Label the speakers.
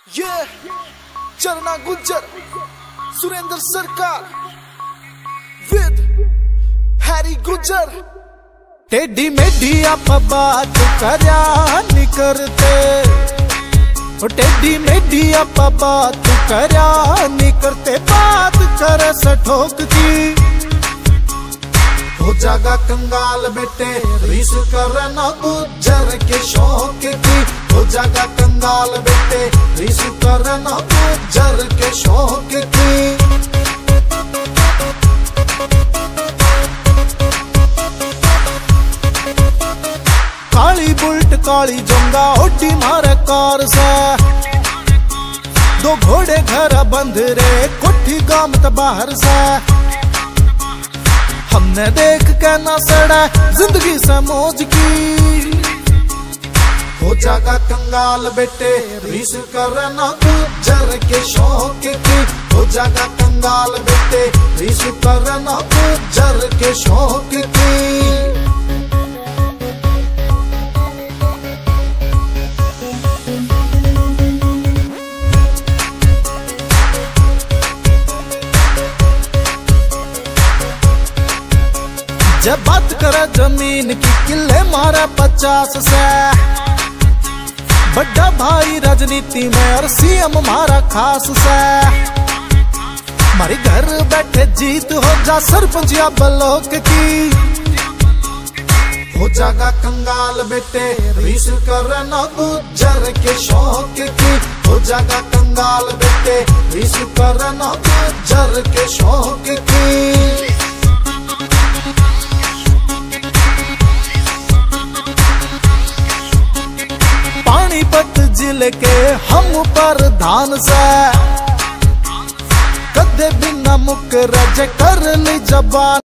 Speaker 1: ये चरना गुज्जर सुरेंद्र सरकार विद हैरी गुज्जर। टेढ़ी मेढ़ी आप बात करया नहीं करते, टेढ़ी मेढ़ी आप बात करया नहीं करते, बात करे सठोक की हो जागा कंगाल बेटे रीस करना गुज्जर के शौक की, हो जागा कंगाल बेटे रीस करना गुज्जर के शौक की। काली बुल्ट काली जंगा ओटी मारे कार से, दो घोड़े घर बंध रे कोठी गामत बाहर से, हमने देख के ना सड़ा जिंदगी से मौज की, हो जागा कंगाल बेटे रीस करना गुज्जर के शौक की, हो जागा कंगाल बेटे रीस करना गुज्जर के शौक की। जब बात करे जमीन की किले मारा 50 से, बड़ा भाई राजनीति में और सीएम मारा खास से, हमारी घर बैठे जीत हो जा सरपंच या ब्लॉक की, हो जागा कंगाल बेटे रीस करना गुज्जर के शौक की, हो जागा कंगाल बेटे रीस करना गुज्जर के शौक की। पानीपत जिले के हम प्रधान से, कदे बिना मुकर कर ली जबान।